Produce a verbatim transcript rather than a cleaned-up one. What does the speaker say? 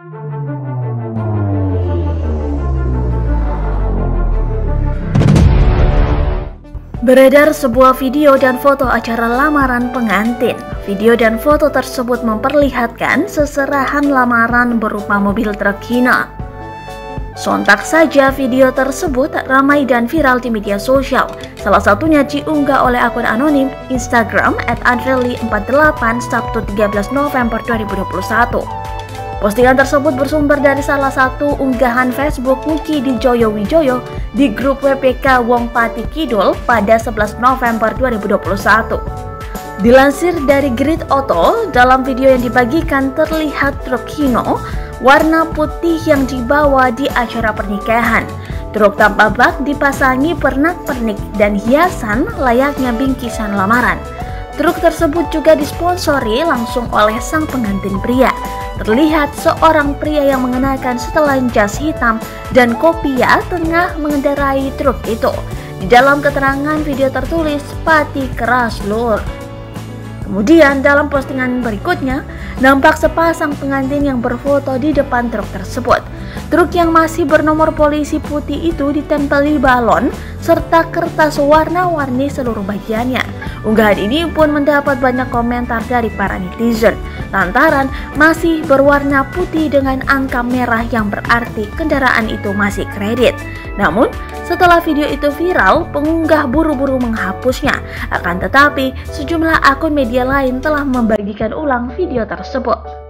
Beredar sebuah video dan foto acara lamaran pengantin. Video dan foto tersebut memperlihatkan seserahan lamaran berupa mobil truk Hino. Sontak saja video tersebut ramai dan viral di media sosial. Salah satunya diunggah oleh akun anonim Instagram at andreli empat delapan Sabtu tiga belas November dua ribu dua puluh satu. Postingan tersebut bersumber dari salah satu unggahan Facebook Nuki di Joyo Wijoyo di grup W P K Wong Pati Kidul pada sebelas November dua ribu dua puluh satu. Dilansir dari Grid Auto, dalam video yang dibagikan terlihat truk Hino warna putih yang dibawa di acara pernikahan. Truk tanpa bak dipasangi pernak-pernik dan hiasan layaknya bingkisan lamaran. Truk tersebut juga disponsori langsung oleh sang pengantin pria. Terlihat seorang pria yang mengenakan setelan jas hitam dan kopiah tengah mengendarai truk itu. Di dalam keterangan video tertulis "Pati keras lur". Kemudian dalam postingan berikutnya, nampak sepasang pengantin yang berfoto di depan truk tersebut. Truk yang masih bernomor polisi putih itu ditempeli balon serta kertas warna-warni seluruh bagiannya. Unggahan ini pun mendapat banyak komentar dari para netizen lantaran masih berwarna putih dengan angka merah yang berarti kendaraan itu masih kredit. Namun, setelah video itu viral, pengunggah buru-buru menghapusnya. Akan tetapi, sejumlah akun media lain telah membagikan ulang video tersebut.